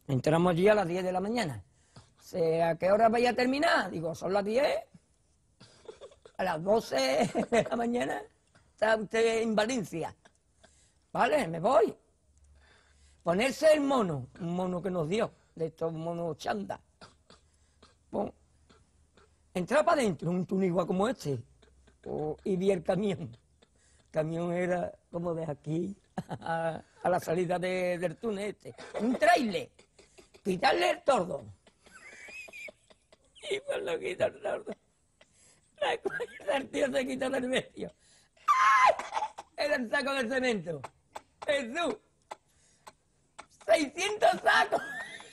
Entramos allí a las 10 de la mañana. ¿A qué hora vaya a terminar? Digo, son las 10. A las 12 de la mañana está usted en Valencia. Vale, me voy. Ponerse el mono, un mono que nos dio, de estos monos chanda. Bon. Entrar para adentro, un tunigua como este, y vi el camión. El camión era como de aquí a la salida del túnel este. Un trailer. Quitarle el tordo. Y cuando quita el tordo, el tío se quita del medio. Era el saco de cemento. Jesús. 600 sacos.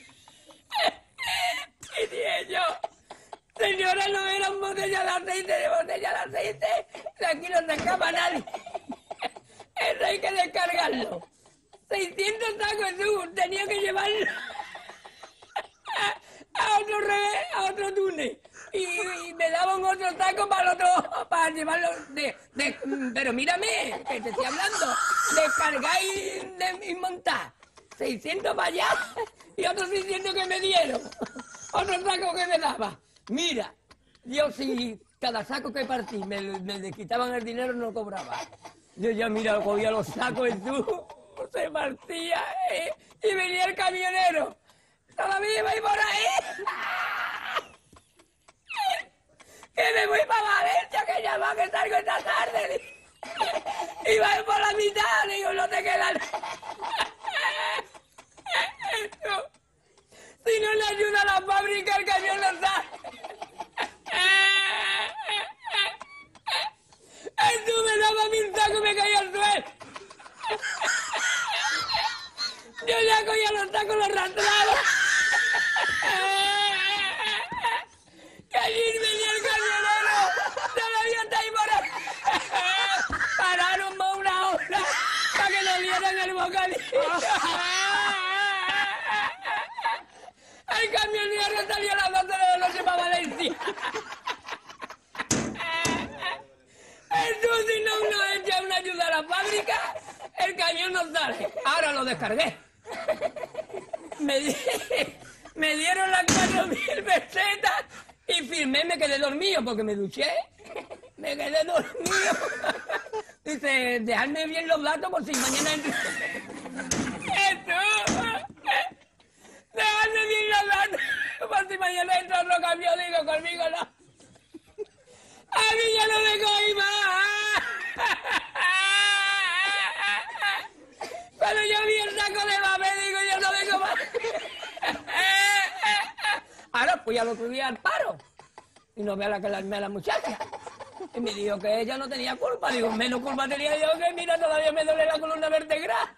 Y dije yo, señora, no eran botellas de aceite, de aquí no se escapa nadie. Eso hay que descargarlo. 600 sacos, Jesús, tenía que llevarlo a otro túnel. Y me daban otro saco para llevarlo pero mírame, que te estoy hablando, descargar y montar. 600 para allá y otros 600 que me dieron. Otro saco que me daba. Mira, yo si cada saco que partí me quitaban el dinero no cobraba. Yo ya, mira, cogía los sacos y tú se partía y venía el camionero. Todavía iba por ahí. Que me voy para Valencia, que ya va, que salgo esta tarde. Iba por la mitad, digo, no te quedan. Si no le ayuda a la fábrica, el camión no sale. Tú me daba mi saco y me caía al suelo. Yo ya cogía los sacos, los arrastraba. Que allí venía el camionero. Todavía está ahí por ahí. Pararon más una hora para que le dieran el bocadillo. El camionero salió a las 12 de la noche para Valencia. Entonces, si no echa una ayuda a la fábrica, el camión no sale. Ahora lo descargué. Me dieron las 4.000 pesetas y firmé, me quedé dormido porque me duché. Me quedé dormido. Dice, dejadme bien los datos por si mañana entro. Dejadme bien los datos por si mañana entro otro camión. Digo, conmigo no. A mí ya no me cogí más. Cuando yo vi el saco de papel, digo, yo no vengo más. Ahora fui al otro día al paro. Y no vea la que me la muchacha. Y me dijo que ella no tenía culpa. Digo, menos culpa tenía yo que, mira, todavía me duele la columna vertebral.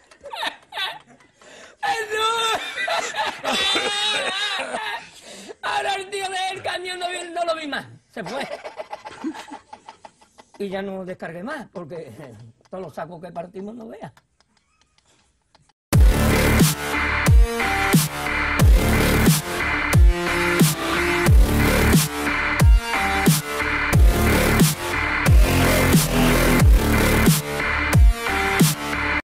Ahora el tío del camión no lo vi más. Se fue. Y ya no descargué más, porque todos los sacos que partimos no veas.